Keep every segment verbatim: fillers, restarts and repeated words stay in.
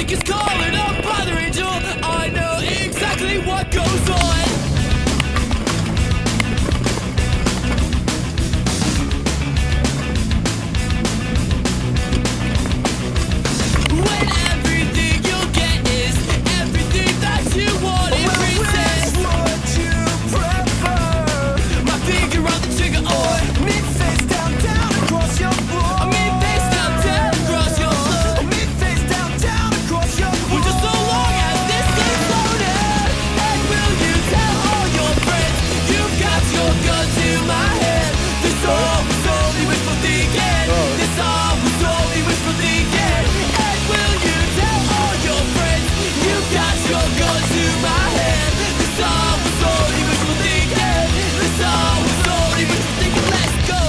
music is calling up by the angel. I know exactly what goes on. When everything you'll get is everything that you want in return. Would you prefer My finger on the trigger or me face down, down across your floor? I mean face down, down across your floor. Me face down, down across your floor. Well, just so long as this is loaded. And will you tell all your friends you've got your gun to my head? This all was only wishful thinking. This all was only wishful thinking. And will you tell all your friends you've got your gun to my head? This all was only wishful thinking. This all was only wishful thinking. Let's go.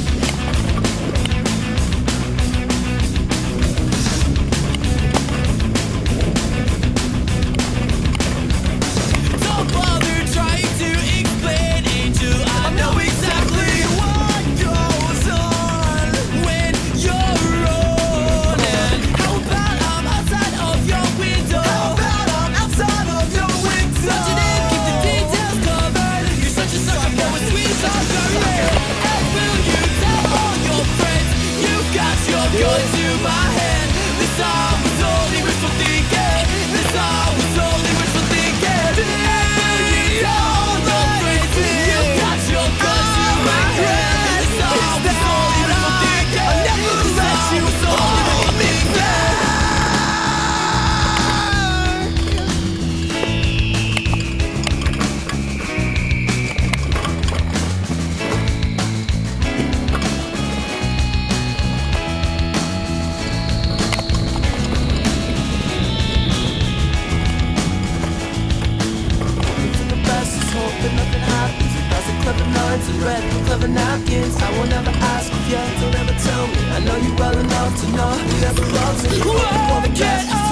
Don't bother trying to explain, Angel. I know exactly What goes on when you're running. How about I'm outside of your window? How about I'm outside of your window? Touching in, keep the details covered. You're such a sucker for a sweet sucker. And will you tell all your friends you've got your gun to my head? This all was only wishful thinking. This all was only wishful thinking. And will you tell all your friends you've got your gun to my head? This all was only wishful thinking. I never This let all you was only hold wishful me thinking. The best is hope that nothing happens. It does it clever lines and red and clever napkins. I will never ask if you don't ever tell me. I know you well enough to know who never loves me. Whoa, For the get cash